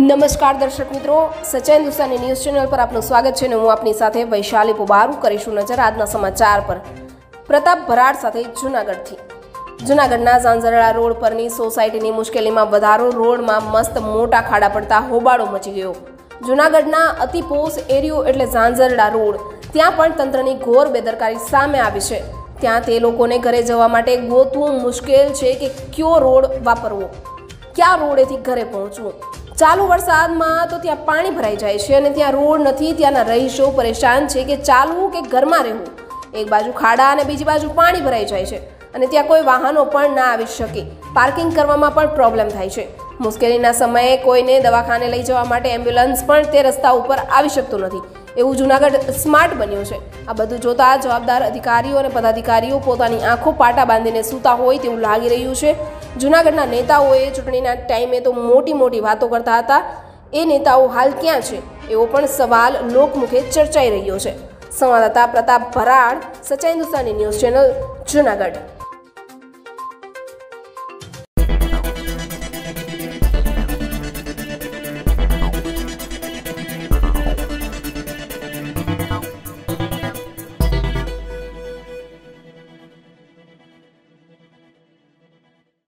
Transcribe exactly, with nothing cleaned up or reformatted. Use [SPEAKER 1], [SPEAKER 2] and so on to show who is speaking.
[SPEAKER 1] નમસ્કાર દર્શક મિત્રો, સચેન હિન્દુસ્તાની ન્યૂઝ ચેનલ પર આપનું સ્વાગત છે અને હું આપની સાથે વૈશાલી પોબારુ કરીશું નજર આજના સમાચાર પર। પ્રતાપ ભરાડ સાથે જૂનાગઢથી જૂનાગઢના ઝાંઝરડા રોડ પરની સોસાયટીની મુશ્કેલીમાં વધારો, રોડમાં મસ્ત મોટા ખાડા પડતા હોબાળો મચી ગયો। જૂનાગઢના અતિપોષ એરિયો એટલે ઝાંઝરડા રોડ, ત્યાં પણ તંત્રની ઘોર બેદરકારી સામે આવી છે। ત્યાં તે લોકોને ઘરે જવા માટે ગોતવું મુશ્કેલ છે કે કયો રોડ વાપરવો, ક્યાં રોડેથી ઘરે પહોંચવું। ચાલુ વરસાદમાં તો ત્યાં પાણી ભરાઈ જાય છે અને ત્યાં રોડ નથી। ત્યાંના રહીશો પરેશાન છે કે ચાલવું કે ઘરમાં રહેવું। એક બાજુ ખાડા અને બીજી બાજુ પાણી ભરાઈ જાય છે અને ત્યાં કોઈ વાહનો પણ ના આવી શકે। પાર્કિંગ કરવામાં પણ પ્રોબ્લેમ થાય છે। મુશ્કેલીના સમયે કોઈને દવાખાને લઈ જવા માટે એમ્બ્યુલન્સ પણ તે રસ્તા ઉપર આવી શકતું નથી। એવું જૂનાગઢ સ્માર્ટ બન્યું છે। આ બધું જોતા જવાબદાર અધિકારીઓ અને પદાધિકારીઓ પોતાની આંખો પાટા બાંધીને સૂતા હોય તેવું લાગી રહ્યું છે। જૂનાગઢના નેતાઓએ ચૂંટણીના ટાઈમે તો મોટી મોટી વાતો કરતા હતા, એ નેતાઓ હાલ ક્યાં છે એવો પણ સવાલ લોકમુખે ચર્ચાઈ રહ્યો છે। સંવાદદાતા પ્રતાપ ભરાડ, સચેન હિન્દુસ્તાની ન્યૂઝ ચેનલ, જૂનાગઢ।